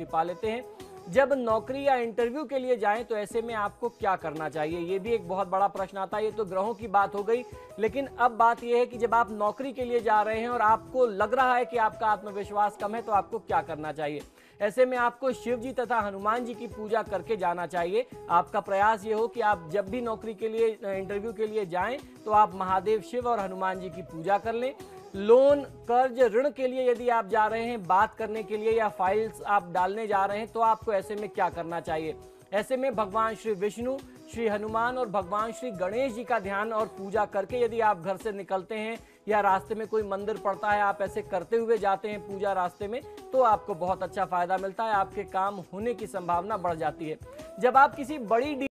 प्राप्ति पा लेते हैं। जब नौकरी या इंटरव्यू के लिए जाएं तो ऐसे में आपको क्या करना चाहिए, ये भी एक बहुत बड़ा प्रश्न आता है। ये तो ग्रहों की बात हो गई, लेकिन अब बात यह है कि जब आप नौकरी के लिए जा रहे हैं और आपको लग रहा है कि आपका आत्मविश्वास कम है, तो आपको क्या करना चाहिए। ऐसे में आपको शिव जी तथा हनुमान जी की पूजा करके जाना चाहिए। आपका प्रयास ये हो कि आप जब भी नौकरी के लिए, इंटरव्यू के लिए जाएं तो आप महादेव शिव और हनुमान जी की पूजा कर लें। लोन, कर्ज, ऋण के लिए यदि आप जा रहे हैं बात करने के लिए या फाइल्स आप डालने जा रहे हैं, तो आपको ऐसे में क्या करना चाहिए। ऐसे में भगवान श्री विष्णु, श्री हनुमान और भगवान श्री गणेश जी का ध्यान और पूजा करके यदि आप घर से निकलते हैं या रास्ते में कोई मंदिर पड़ता है, आप ऐसे करते हुए जाते हैं पूजा रास्ते में, तो आपको बहुत अच्छा फायदा मिलता है, आपके काम होने की संभावना बढ़ जाती है। जब आप किसी बड़ी